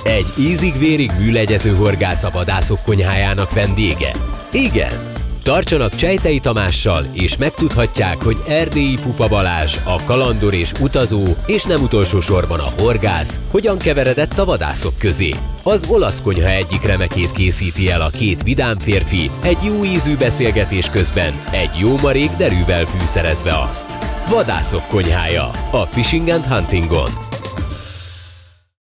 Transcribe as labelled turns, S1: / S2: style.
S1: Egy ízig-vérig műlegyező horgász a vadászok konyhájának vendége. Igen! Tartsanak Csejtei Tamással, és megtudhatják, hogy Erdélyi Pupa Balázs, a kalandor és utazó, és nem utolsó sorban a horgász, hogyan keveredett a vadászok közé. Az olasz konyha egyik remekét készíti el a két vidám férfi, egy jó ízű beszélgetés közben, egy jó marék derűvel fűszerezve azt. Vadászok konyhája, a Fishing and Huntingon.